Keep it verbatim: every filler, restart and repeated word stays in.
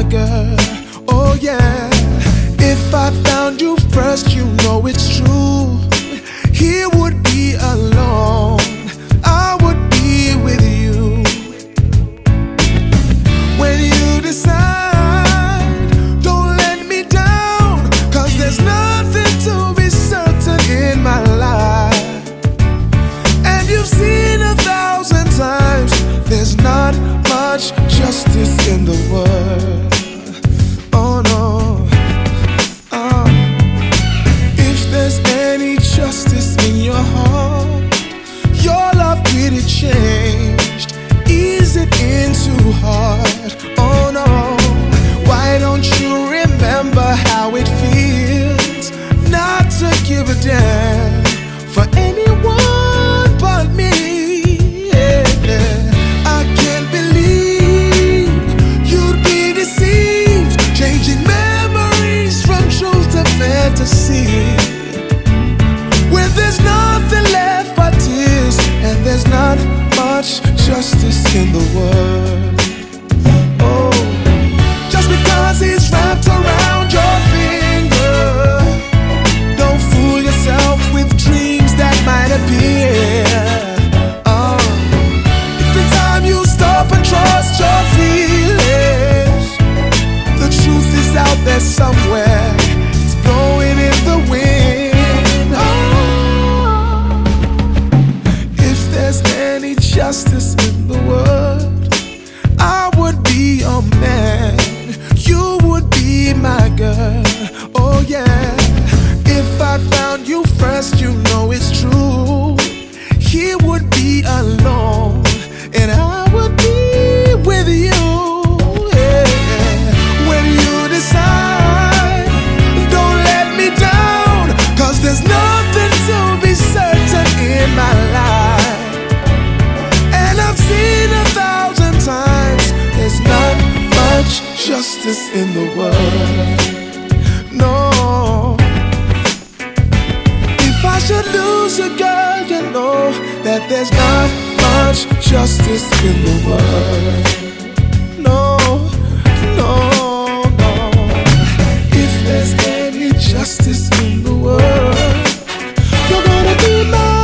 girl. Oh yeah. If I found you first, you know it's true. He would be alone, I would be with you. When you decide, don't let me down, 'cause there's nothing to be certain in my life. And you've seen a thousand times, there's not much justice in the world. Oh no. uh, If there's any justice in your heart, your love really changed. Ease it into hard. Oh no. Why don't you remember how it feels not to give a damn for anyone but me? Yeah. I can't believe you'd be deceived, changing memories from truth to fantasy. When there's nothing left but tears, and there's not much justice in the world. Oh, just because he's wrapped around your finger, don't fool yourself with dreams that might appear. Oh, every time you stop and trust your feelings, the truth is out there somewhere. It's blowing in the wind. Oh, if there's any justice in the world, I would be your man, you would be my girl. Oh yeah. If I found you first, you know it's true. He would be alone, and I would be with you. Yeah. When you decide, don't let me down, 'cause there's nothing to be certain in my life. And I've seen a thousand times, there's not much justice in the world. No. If I should lose a girl, you know that there's not much justice in the world. No, no, no. If there's any justice in the world, you're gonna be mine.